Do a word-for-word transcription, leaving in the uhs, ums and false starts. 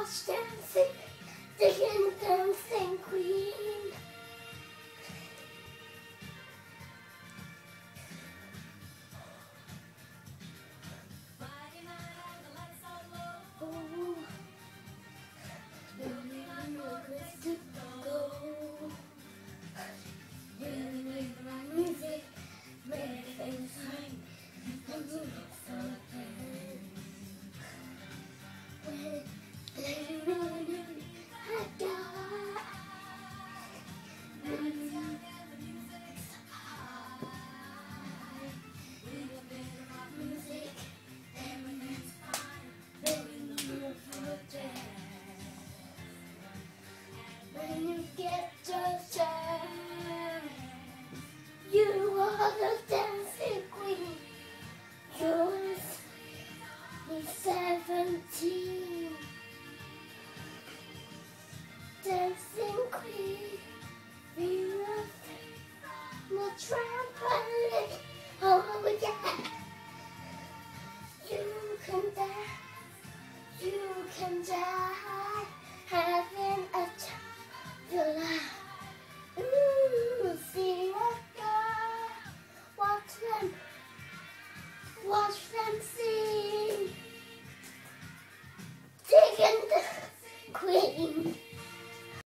watch dancing, digging dancing queen. Oh, to go. Music, make things fine. And you look so good. When they really I die. Music, everything's fine. Baby, you're for death. When you get your chance, you are the dancing queen. Yours is seventeen. Dancing queen, we love the trampoline. Oh yeah, you can dance, you can die, having a time of your life. Ooh, see that guy, watch them, watch them see.